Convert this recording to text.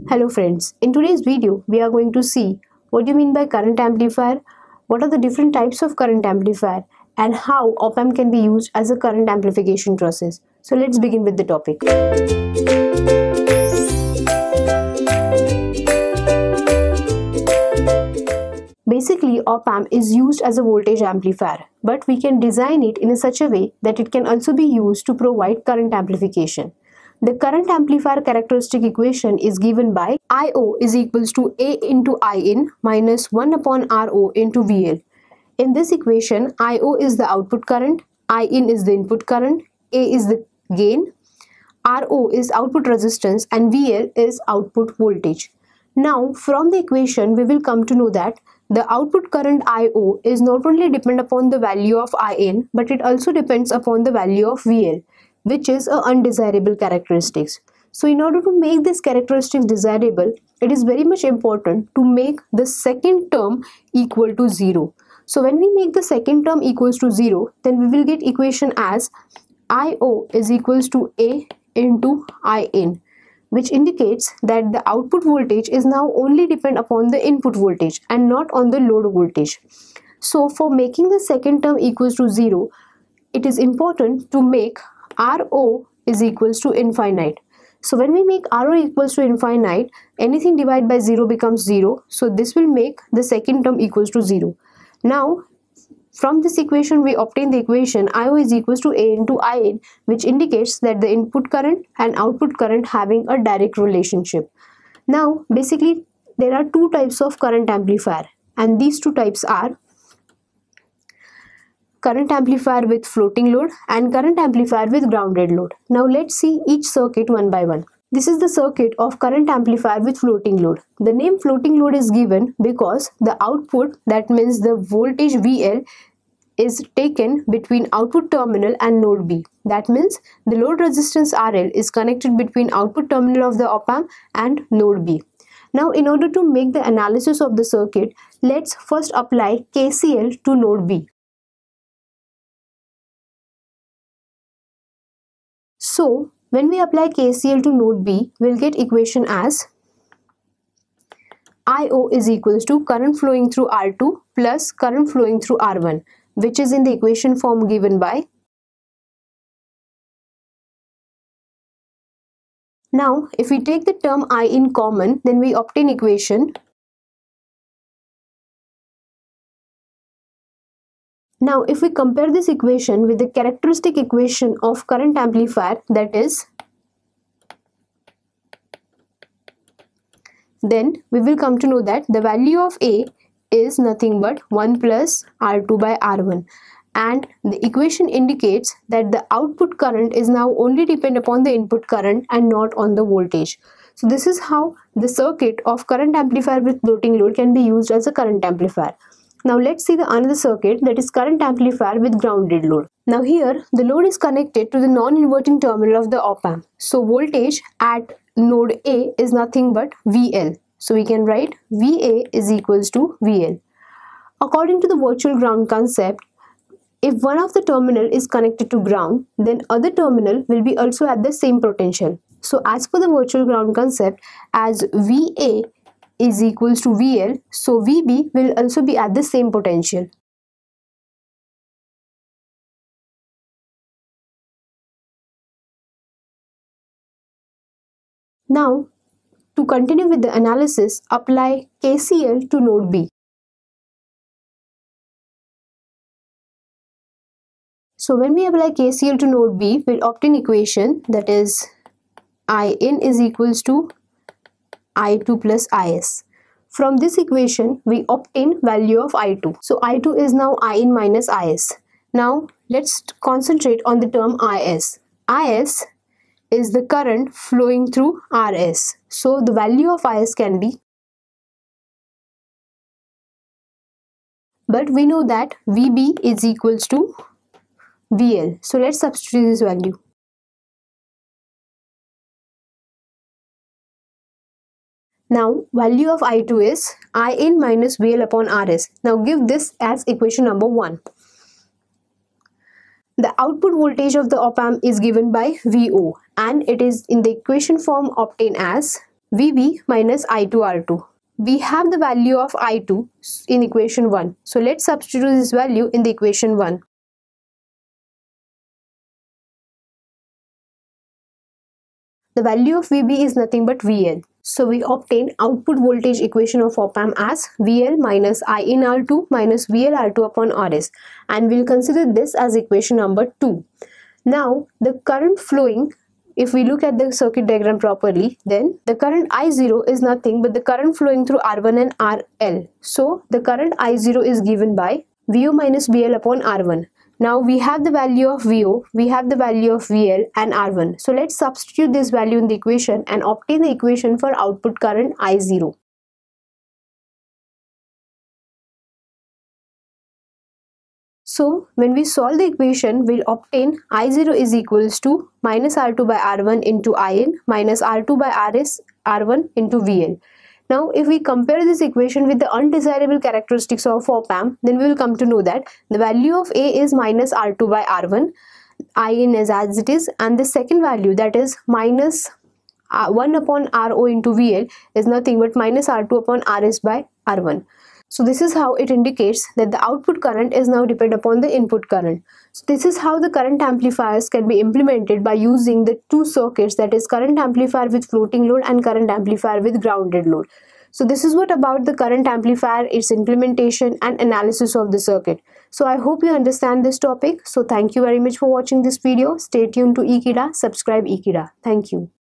Hello friends, in today's video we are going to see what do you mean by current amplifier, what are the different types of current amplifier and how op-amp can be used as a current amplification process. So let's begin with the topic. Basically, op-amp is used as a voltage amplifier, but we can design it in such a way that it can also be used to provide current amplification. The current amplifier characteristic equation is given by I0 is equals to A into In minus 1 upon RO into VL. In this equation, I0 is the output current, In is the input current, A is the gain, RO is output resistance and VL is output voltage. Now, from the equation, we will come to know that the output current I0 is not only depend upon the value of In, but it also depends upon the value of VL, which is a undesirable characteristics. So in order to make this characteristic desirable, it is very much important to make the second term equal to 0. So when we make the second term equals to 0, then we will get equation as I0 is equals to A into In, which indicates that the output voltage is now only depend upon the input voltage and not on the load voltage. So for making the second term equals to 0, it is important to make RO is equals to infinite. So when we make RO equals to infinite, anything divided by 0 becomes 0. So this will make the second term equals to 0. Now, from this equation, we obtain the equation I0 is equals to A into In, which indicates that the input current and output current having a direct relationship. Now, basically, there are two types of current amplifier, and these two types are current amplifier with floating load and current amplifier with grounded load. Now let's see each circuit one by one. This is the circuit of current amplifier with floating load. The name floating load is given because the output, that means the voltage VL, is taken between output terminal and node B. That means the load resistance RL is connected between output terminal of the op-amp and node B. Now in order to make the analysis of the circuit, let's first apply KCL to node B. So, when we apply KCL to node B, we'll get equation as I0 is equals to current flowing through R2 plus current flowing through R1, which is in the equation form given by. Now, if we take the term I in common, then we obtain equation. Now, if we compare this equation with the characteristic equation of current amplifier, that is, then we will come to know that the value of A is nothing but 1 plus R2 by R1. And the equation indicates that the output current is now only depend upon the input current and not on the voltage. So this is how the circuit of current amplifier with floating load can be used as a current amplifier. Now let's see the another circuit, that is current amplifier with grounded load. Now here the load is connected to the non-inverting terminal of the op-amp. So voltage at node A is nothing but VL. So we can write VA is equals to VL. According to the virtual ground concept, if one of the terminal is connected to ground, then other terminal will be also at the same potential. So as per the virtual ground concept, as VA is equals to VL, so VB will also be at the same potential. Now, to continue with the analysis, apply KCL to node B. So when we apply KCL to node B, we'll obtain equation, that is In is equals to I2 plus Is. From this equation, we obtain value of I2. So I2 is now In minus Is. Now let's concentrate on the term Is. Is is the current flowing through Rs. So the value of Is can be, but we know that VB is equals to VL. So let's substitute this value. Now value of I2 is In minus VL upon Rs. Now give this as equation number 1. The output voltage of the op-amp is given by VO and it is in the equation form obtained as VB minus I2R2. We have the value of I2 in equation 1. So let's substitute this value in the equation 1. The value of VB is nothing but VL. So we obtain output voltage equation of op-amp as VL minus I in R2 minus VL R2 upon RS, and we'll consider this as equation number 2. Now the current flowing, if we look at the circuit diagram properly, then the current I0 is nothing but the current flowing through R1 and RL. So the current I0 is given by VO minus VL upon R1. Now we have the value of VO, we have the value of VL and R1. So let's substitute this value in the equation and obtain the equation for output current I0. So when we solve the equation, we'll obtain I0 is equals to minus R2 by R1 into IN minus R2 by RS R1 into VL. Now if we compare this equation with the undesirable characteristics of op-amp, then we will come to know that the value of A is minus R2 by R1, IN is as it is, and the second value, that is minus 1 upon RO into VL, is nothing but minus R2 upon RS by R1. So this is how it indicates that the output current is now depend upon the input current. So this is how the current amplifiers can be implemented by using the two circuits, that is current amplifier with floating load and current amplifier with grounded load. So this is what about the current amplifier, its implementation and analysis of the circuit. So I hope you understand this topic. So thank you very much for watching this video. Stay tuned to Ekeeda, subscribe Ekeeda. Thank you.